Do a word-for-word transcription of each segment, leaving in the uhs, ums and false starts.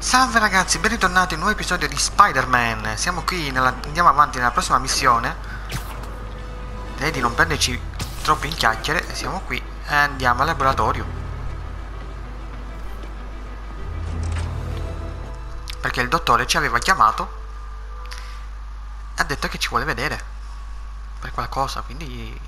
Salve ragazzi, ben ritornati in un nuovo episodio di Spider-Man. Siamo qui, nella... andiamo avanti nella prossima missione. Direi di non prenderci troppo in chiacchiere. Siamo qui e andiamo al laboratorio, perché il dottore ci aveva chiamato e ha detto che ci vuole vedere per qualcosa, quindi...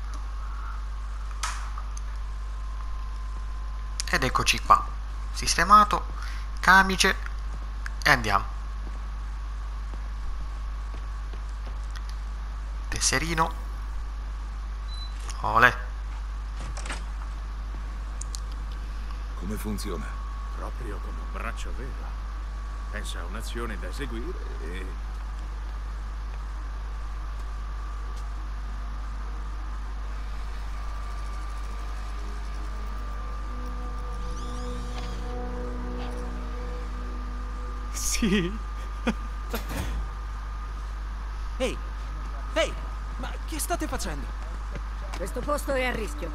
Ed eccoci qua, sistemato, camice e andiamo. Tesserino. Olè. Come funziona? Proprio come un braccio vero. Pensa a un'azione da eseguire e... Sì. Ehi, ehi, ma che state facendo? Questo posto è a rischio.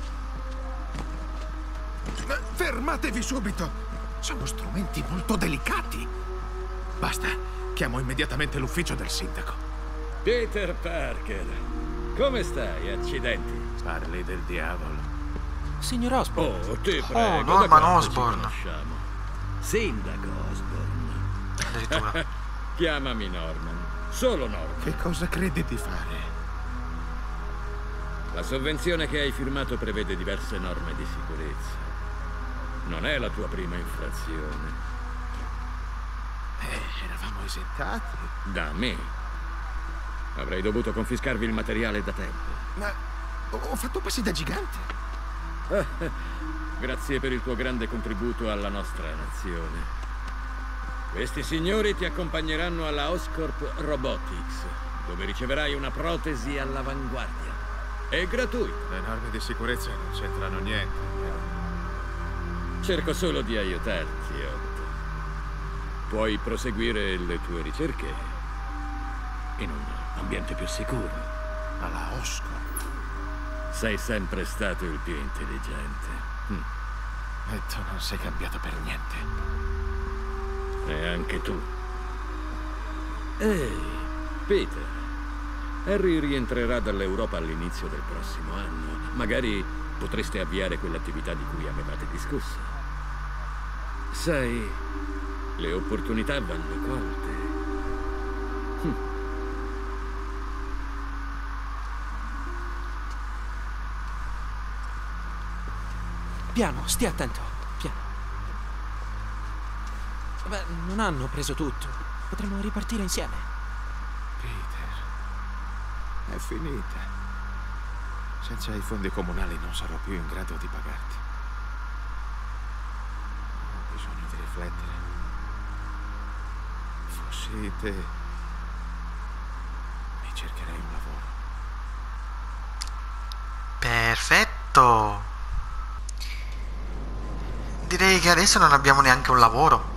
Eh, Fermatevi subito! Sono strumenti molto delicati. Basta, chiamo immediatamente l'ufficio del sindaco. Peter Parker, come stai? Accidenti. Parli del diavolo. Signor Osborn. Oh, ti Oh, prego, da Norman quanto ci Osborn. conosciamo? Sindaco Osborn. Addirittura. Chiamami Norman. Solo Norman. Che cosa credi di fare? La sovvenzione che hai firmato prevede diverse norme di sicurezza. Non è la tua prima infrazione. Eh, eravamo esentati. Da me. Avrei dovuto confiscarvi il materiale da tempo. Ma ho fatto passi da gigante. Grazie per il tuo grande contributo alla nostra nazione. Questi signori ti accompagneranno alla Oscorp Robotics, dove riceverai una protesi all'avanguardia. È gratuito. Le norme di sicurezza non c'entrano niente. Cerco solo di aiutarti, Otto. Puoi proseguire le tue ricerche in un ambiente più sicuro. Alla Oscorp. Sei sempre stato il più intelligente. Hm. E tu non sei cambiato per niente. E anche tu. Ehi, Peter. Harry rientrerà dall'Europa all'inizio del prossimo anno. Magari potreste avviare quell'attività di cui avevate discusso. Sai, le opportunità vanno colte. Hm. Piano, stia attento. Piano. Beh, non hanno preso tutto. Potremmo ripartire insieme. Peter, è finita. Senza i fondi comunali non sarò più in grado di pagarti. Ho bisogno di riflettere. Fossi te, mi cercherei un lavoro. Perfetto. Direi che adesso non abbiamo neanche un lavoro.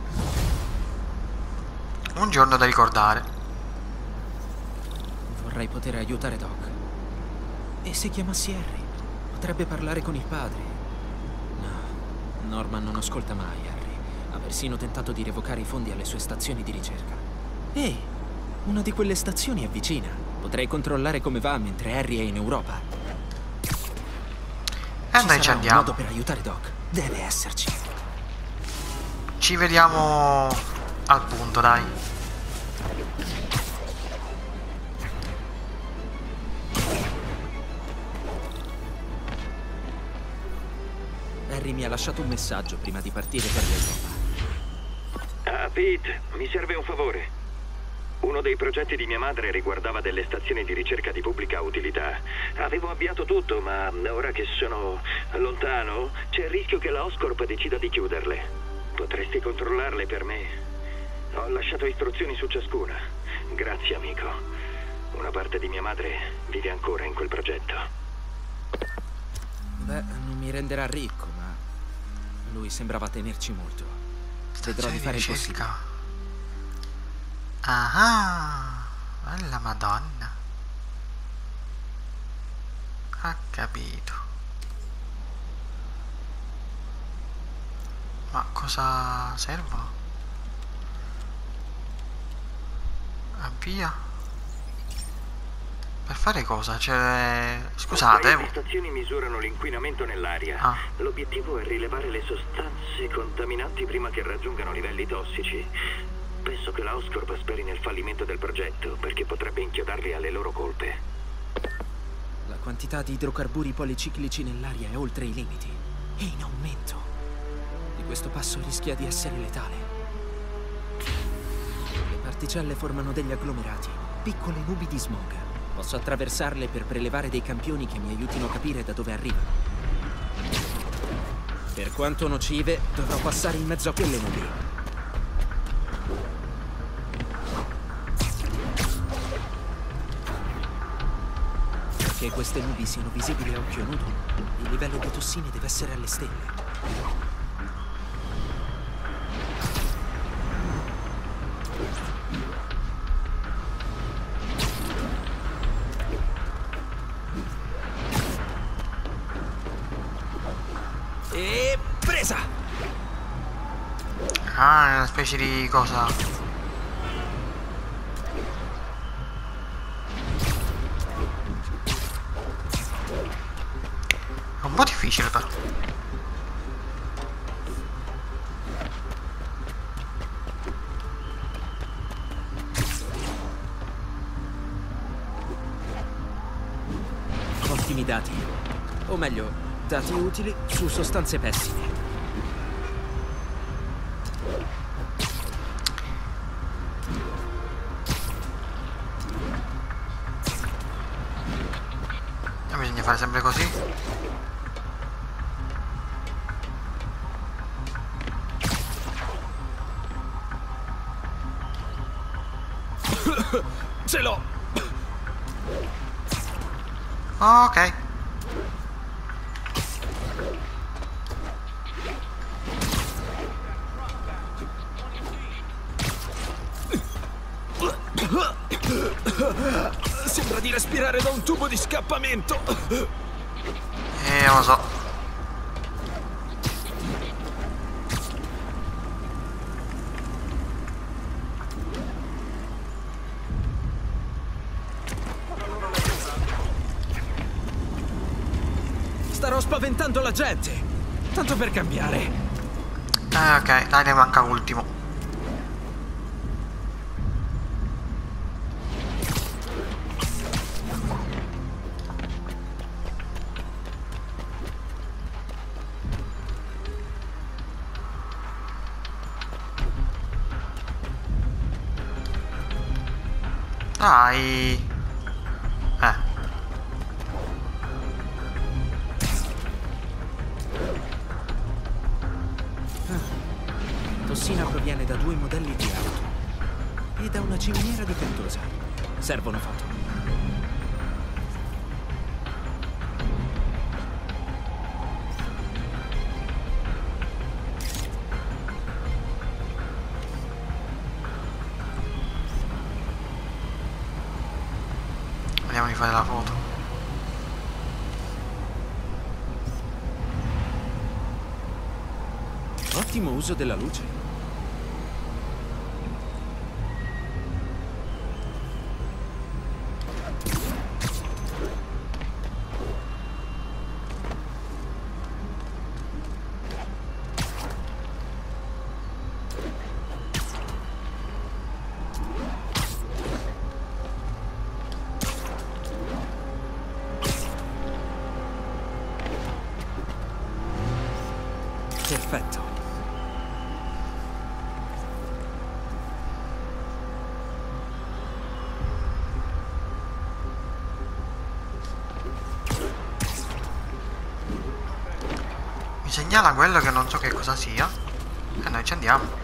Un giorno da ricordare. Vorrei poter aiutare Doc. E se chiamassi Harry? Potrebbe parlare con il padre. No, Norman non ascolta mai Harry. Ha persino tentato di revocare i fondi alle sue stazioni di ricerca. Ehi, una di quelle stazioni è vicina. Potrei controllare come va mentre Harry è in Europa. E noi ci sarà andiamo. un modo per aiutare Doc. Deve esserci. Ci vediamo al punto, dai. Harry mi ha lasciato un messaggio prima di partire per l'Europa. Ah, Pete, mi serve un favore. Uno dei progetti di mia madre riguardava delle stazioni di ricerca di pubblica utilità. Avevo avviato tutto, ma ora che sono lontano, c'è il rischio che la Oscorp decida di chiuderle. Potresti controllarle per me? Ho lasciato istruzioni su ciascuna. Grazie, amico. Una parte di mia madre vive ancora in quel progetto. Beh, non mi renderà ricco, ma lui sembrava tenerci molto. Vedrò di fare il possibile. Ah, bella madonna. Ha capito. Ma cosa servono? Via. Per fare cosa? Cioè... Scusate. Le stazioni misurano l'inquinamento nell'aria. Ah. L'obiettivo è rilevare le sostanze contaminanti prima che raggiungano livelli tossici. Penso che la Oscorp speri nel fallimento del progetto, perché potrebbe inchiodarli alle loro colpe. La quantità di idrocarburi policiclici nell'aria è oltre i limiti. È in aumento. Di questo passo rischia di essere letale. Le particelle formano degli agglomerati, piccole nubi di smog. Posso attraversarle per prelevare dei campioni che mi aiutino a capire da dove arrivano. Per quanto nocive, dovrò passare in mezzo a quelle nubi. Perché queste nubi siano visibili a occhio nudo, il livello di tossine deve essere alle stelle. E presa! Ah, è una specie di cosa. È un po' difficile però. Ottimi dati. O meglio, dati utili su sostanze pessime. E bisogna fare sempre così. Ce l'ho! Ok. Sembra di respirare da un tubo di scappamento. Eh, lo so. Starò spaventando la gente. Tanto per cambiare. Eh, ok, dai, ne manca l'ultimo. Dai. Eh. Tossina proviene da due modelli di auto e da una ciminiera difettosa. Servono foto. Vediamo di fare la foto. Ottimo uso della luce. Perfetto. Mi segnala quello che non so che cosa sia. E noi ci andiamo.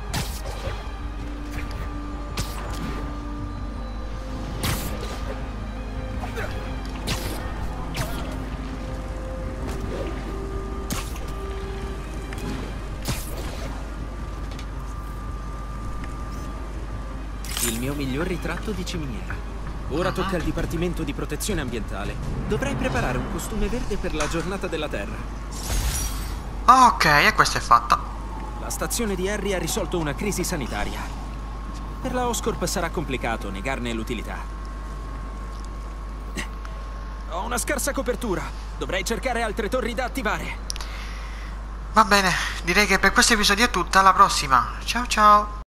Il mio miglior ritratto di ciminiera. Ora tocca al Dipartimento di Protezione Ambientale. Dovrei preparare un costume verde per la giornata della Terra. Ok, e questa è fatta. La stazione di Harry ha risolto una crisi sanitaria. Per la Oscorp sarà complicato negarne l'utilità. Ho una scarsa copertura. Dovrei cercare altre torri da attivare. Va bene, direi che per questo episodio è tutto. Alla prossima. Ciao ciao.